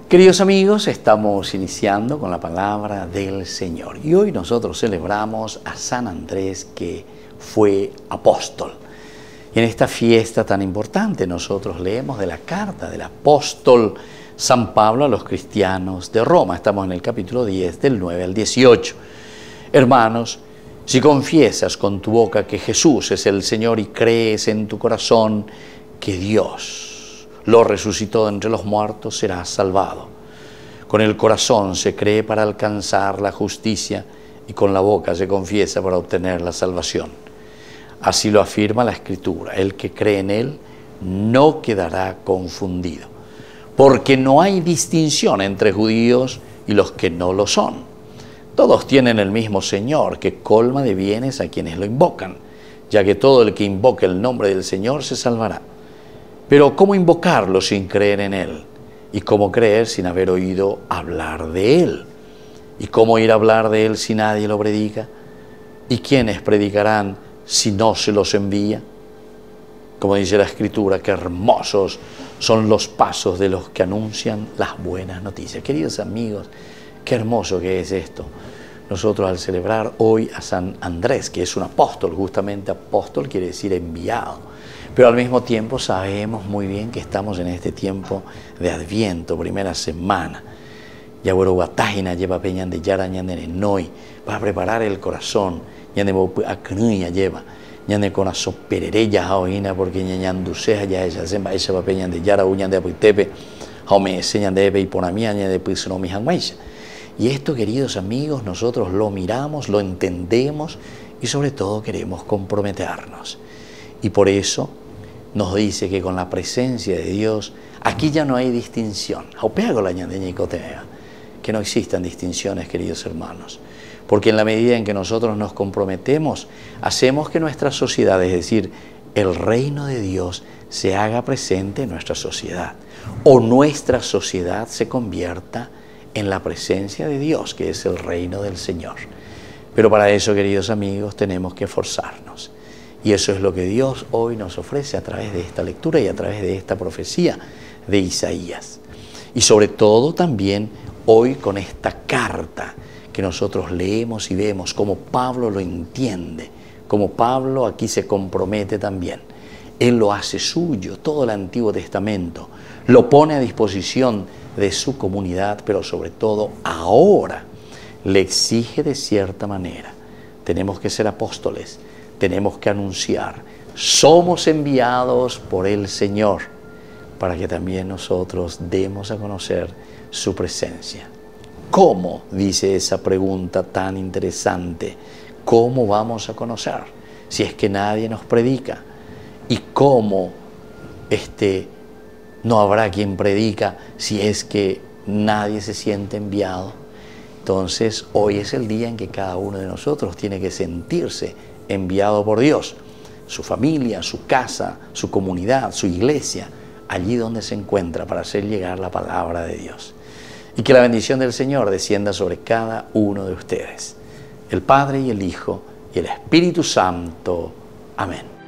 Queridos amigos, estamos iniciando con la palabra del Señor y hoy nosotros celebramos a San Andrés, que fue apóstol. Y en esta fiesta tan importante nosotros leemos de la carta del apóstol San Pablo a los cristianos de Roma. Estamos en el capítulo 10 del 9 al 18. Hermanos, si confiesas con tu boca que Jesús es el Señor y crees en tu corazón que Dios lo resucitó de entre los muertos, serás salvado. Con el corazón se cree para alcanzar la justicia y con la boca se confiesa para obtener la salvación. Así lo afirma la Escritura: el que cree en Él no quedará confundido, porque no hay distinción entre judíos y los que no lo son. Todos tienen el mismo Señor, que colma de bienes a quienes lo invocan, ya que todo el que invoque el nombre del Señor se salvará. Pero ¿cómo invocarlo sin creer en Él? ¿Y cómo creer sin haber oído hablar de Él? ¿Y cómo ir a hablar de Él si nadie lo predica? ¿Y quiénes predicarán si no se los envía? Como dice la Escritura, qué hermosos son los pasos de los que anuncian las buenas noticias. Queridos amigos, qué hermoso que es esto. Nosotros al celebrar hoy a San Andrés, que es un apóstol, justamente apóstol quiere decir enviado, pero al mismo tiempo sabemos muy bien que estamos en este tiempo de Adviento, primera semana. Yagüero Guatágina lleva peñan de Yara ñandene Noi, para preparar el corazón, ñande acnuya lleva, ñande corazón pererella jaoina, porque ñanduceja ya ella zemba esa va peñan de Yara uñan de apuitepe, jaume enseñan de ebe y ponamia ñande pisno mi janguaisha. Y esto, queridos amigos, nosotros lo miramos, lo entendemos y sobre todo queremos comprometernos. Y por eso nos dice que con la presencia de Dios, aquí ya no hay distinción. Que no existan distinciones, queridos hermanos. Porque en la medida en que nosotros nos comprometemos, hacemos que nuestra sociedad, es decir, el reino de Dios, se haga presente en nuestra sociedad. O nuestra sociedad se convierta en la presencia de Dios, que es el reino del Señor. Pero para eso, queridos amigos, tenemos que esforzarnos. Y eso es lo que Dios hoy nos ofrece a través de esta lectura y a través de esta profecía de Isaías. Y sobre todo también hoy con esta carta que nosotros leemos y vemos cómo Pablo lo entiende, cómo Pablo aquí se compromete también. Él lo hace suyo, todo el Antiguo Testamento, lo pone a disposición de su comunidad, pero sobre todo ahora le exige de cierta manera. Tenemos que ser apóstoles, tenemos que anunciar, somos enviados por el Señor para que también nosotros demos a conocer su presencia. ¿Cómo? Dice esa pregunta tan interesante. ¿Cómo vamos a conocer si es que nadie nos predica? ¿Y cómo no habrá quien predica si es que nadie se siente enviado? Entonces hoy es el día en que cada uno de nosotros tiene que sentirse enviado por Dios, su familia, su casa, su comunidad, su iglesia, allí donde se encuentra, para hacer llegar la palabra de Dios. Y que la bendición del Señor descienda sobre cada uno de ustedes, el Padre y el Hijo y el Espíritu Santo. Amén.